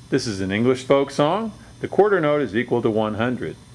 This is an English folk song. The quarter note is equal to 100.